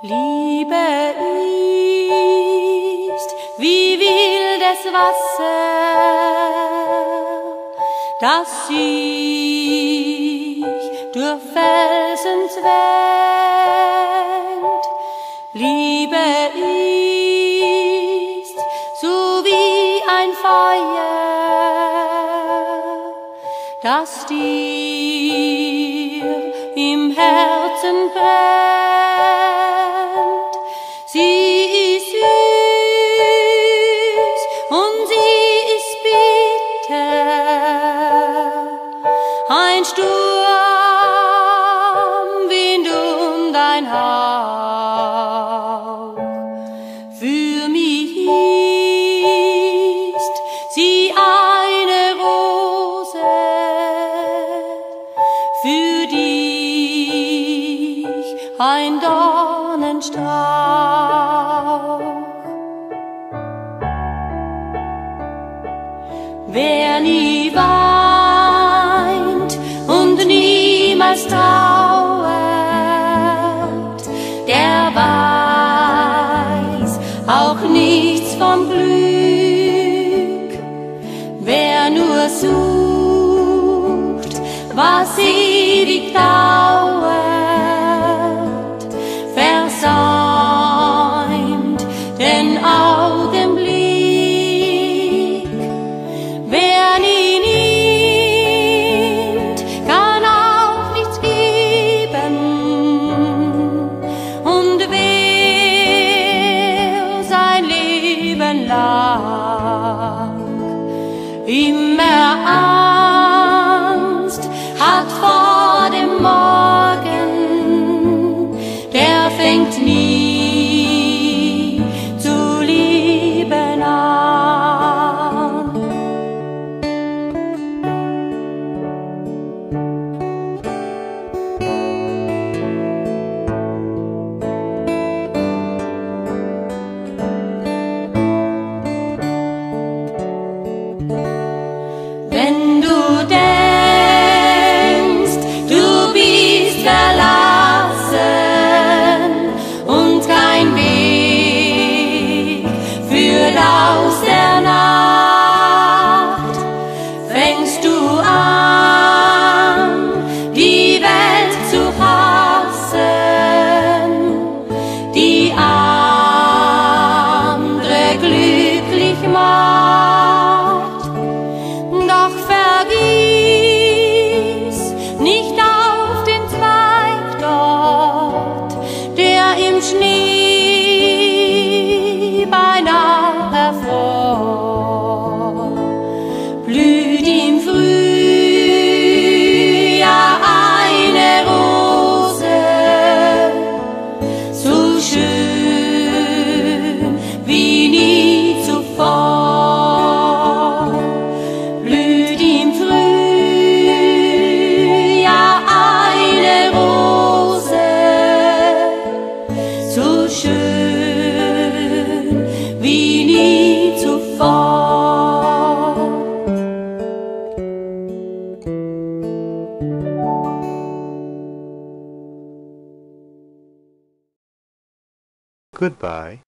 Liebe ist wie wildes Wasser, das sich durch Felsen zwängt. Liebe ist so wie ein Feuer, das dir im Herzen brennt. Sie ist süß und sie ist bitter, ein Sturmwind um dein Hauch. Für mich ist sie eine Rose, für dich ein Dornenstrauch. Wer nie weint und niemals trauert, der weiß auch nichts vom Glück. Wer nur sucht, was ewig dauert, versäumt den Augenblick. Wer nie nimmt, kann auch nichts geben. Und wer sein Leben lang immer Angst hat vor dem Morgen, der fängt nie zu lieben an. Wenn du denkst, du bist verlassen und kein Weg führt aus der Nacht, fängst du an, die Welt zu hassen, die andere glücklich macht. Doch vergiss nicht auf den Zweig dort, der im Schnee beinahe hervor blüht im Frühjahr eine Rose, so schön wie nie zuvor. Blüht im Frühjahr eine Rose, so schön wie nie zuvor. Goodbye.